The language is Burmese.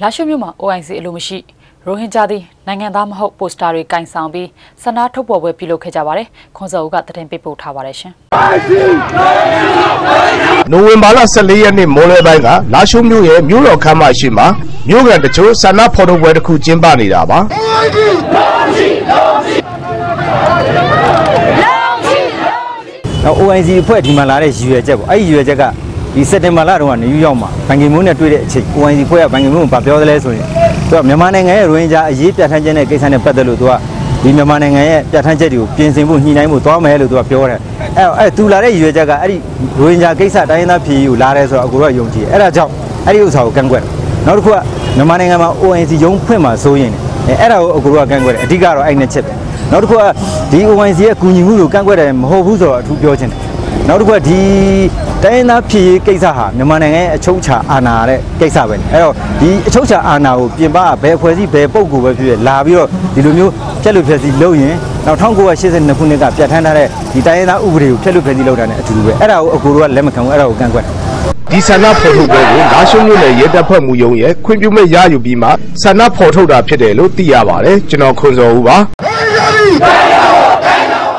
လာရှုမြို့မှာ OIC အလိုမရှိရိုဟင်ဂျာသည်နိုင်ငံသားမဟုတ်ပိုစတာတွေကင်ဆောင်ပြီးဆန္ဒထုတ်ဖော်ပွဲပြုလုပ်ခဲ့ကြပါတယ်။ခွန်စောဦးကသတင်းပေးပို့ထားပါတယ်ရှင်။နိုဝင်ဘာလ14ရက်နေ့မိုးလယ်ပိုင်းကလာရှုမြို့ရဲ့မြို့တော်ခမ်းမရှိမှာမြို့ကန်တချို့ဆန္ဒဖော်ထုတ်ပွဲတစ်ခုကျင်းပနေတာပါ။နောက် OIC အဖွဲ့ဒီမှာလာတဲ့ရည်ရွယ်ချက်ပေါ့အဲ့ဒီရည်ရွယ်ချက်ကဒီစက်တင်ဘာလတုန်းကနယူးယောက်မှာဘန်ကီမွန်းနဲ့တွေ့တဲ့အချိန် OIC ဖွဲ့ကဘန်ကီမွန်းကိုပြောသလဲဆိုရင်သူကမြန်မာနိုင်ငံရဲ့ရိုဟင်ဂျာအရေးပြဋ္ဌာန်းချက်နဲ့ကိစ္စနဲ့ပတ်သက်လို့သူကဒီမြန်မာနိုင်ငံရဲ့ပြဋ္ဌာန်းချက်တွေကိုပြင်ဆင်ဖို့ညှိနှိုင်းဖို့သွားမယ်လို့သူကပြောတယ်အဲ့သူလာတဲ့ရည်ရွယ်ချက်ကအဲ့ဒီရိုဟင်ဂျာကိစ္စတိုင်းရင်းသားပြည်ကိုလာတယ်ဆိုတော့အကူတော့ယုံကြည်အဲ့ဒါကြောင့်အဲ့ဒီဥစ္စာကိုကန့်ကွက်တယ်နောက်တစ်ခုကမြန်မာနိုင်ငံမှာ OIC ရုံးဖွင့်မှာဆိုရင်အဲ့ဒါကိုအကူတော့ကန့်ကွက်တယ်အဓိကတော့အဲ့နဲ့ချက်ပဲနောက်တစ်ခုကဒီ OIC ရဲ့ကူညီမှုကိုကန့်ကွက်တယ်မဟုတ်ဘူးဆိုတော့အထူးပြောချင်တယ်နောက်တစ်ခုကဒီတိုင်းရင်းသားပြည်ကိစ္စဟာမြန်မာနိုင်ငံရဲ့အချုပ်အခြာအာဏာတဲ့ကိစ္စပဲအဲ့တော့ဒီအချုပ်အခြာအာဏာကိုပြင်ပဘယ်အဖွဲ့အစည်းဘယ်ပုဂ္ဂိုလ်ပဲဖြစ်ဖြစ်လာပြီးတော့ဒီလိုမျိုးဖြက်လို့ဖြက်စီလုပ်ရင်နောက်1982ခုနှစ်ကပြဋ္ဌာန်းထားတဲ့ဒီတိုင်းရင်းသားဥပဒေကိုဖြက်လို့ဖြက်စီလုပ်တာ ਨੇ အတူတူပဲအဲ့ဒါကိုအကူတို့ကလက်မခံဘူးအဲ့ဒါကိုကန့်ကွက်ဒီဆန္ဒဖော်ထုတ်ပွဲကိုလာရှုမြို့နယ်ရဲတပ်ဖွဲ့မှုရုံးရဲ့ခွင့်ပြုမိတ်ရယူပြီးမှဆန္ဒဖော်ထုတ်တာဖြစ်တယ်လို့သိရပါတယ်ကျွန်တော်ခွန်စောဦးပါ